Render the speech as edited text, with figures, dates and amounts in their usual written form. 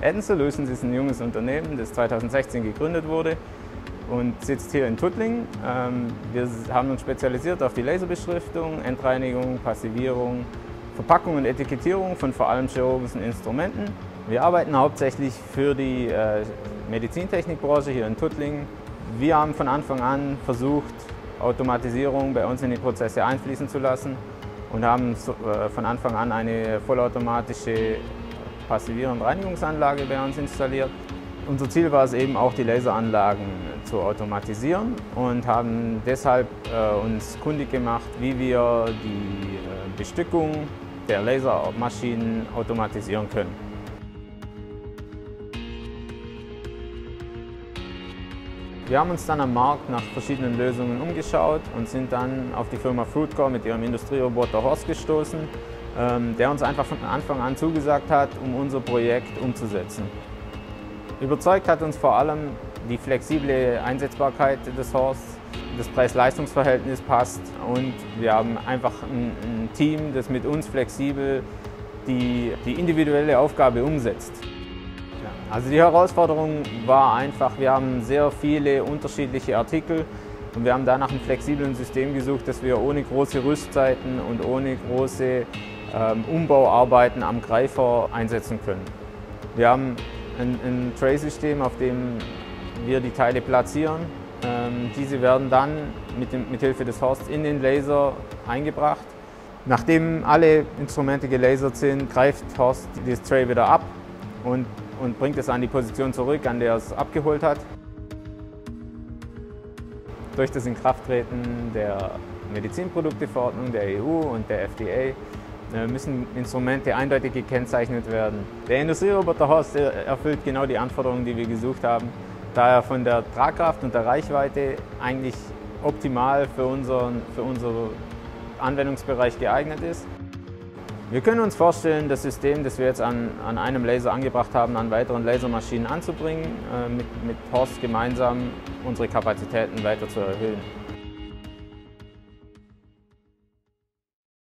Addon Solutions ist ein junges Unternehmen, das 2016 gegründet wurde und sitzt hier in Tuttlingen. Wir haben uns spezialisiert auf die Laserbeschriftung, Endreinigung, Passivierung, Verpackung und Etikettierung von vor allem chirurgischen Instrumenten. Wir arbeiten hauptsächlich für die Medizintechnikbranche hier in Tuttlingen. Wir haben von Anfang an versucht, Automatisierung bei uns in die Prozesse einfließen zu lassen und haben von Anfang an eine vollautomatische Passivier- und Reinigungsanlage bei uns installiert. Unser Ziel war es eben auch, die Laseranlagen zu automatisieren und haben deshalb uns kundig gemacht, wie wir die Bestückung der Lasermaschinen automatisieren können. Wir haben uns dann am Markt nach verschiedenen Lösungen umgeschaut und sind dann auf die Firma Fruitcore mit ihrem Industrieroboter Horst gestoßen, der uns einfach von Anfang an zugesagt hat, um unser Projekt umzusetzen. Überzeugt hat uns vor allem die flexible Einsetzbarkeit des Horsts, das Preis-Leistungs-Verhältnis passt und wir haben einfach ein Team, das mit uns flexibel die individuelle Aufgabe umsetzt. Also die Herausforderung war einfach, wir haben sehr viele unterschiedliche Artikel und wir haben da nach einem flexiblen System gesucht, das wir ohne große Rüstzeiten und ohne große Umbauarbeiten am Greifer einsetzen können. Wir haben ein Tray-System, auf dem wir die Teile platzieren. Diese werden dann mit Hilfe des Horsts in den Laser eingebracht. Nachdem alle Instrumente gelasert sind, greift Horst das Tray wieder ab und bringt es an die Position zurück, an der er es abgeholt hat. Durch das Inkrafttreten der Medizinprodukteverordnung der EU und der FDA müssen Instrumente eindeutig gekennzeichnet werden. Der Industrieroboter Horst erfüllt genau die Anforderungen, die wir gesucht haben, da er von der Tragkraft und der Reichweite eigentlich optimal für unseren Anwendungsbereich geeignet ist. Wir können uns vorstellen, das System, das wir jetzt an einem Laser angebracht haben, an weiteren Lasermaschinen anzubringen, mit Horst gemeinsam unsere Kapazitäten weiter zu erhöhen.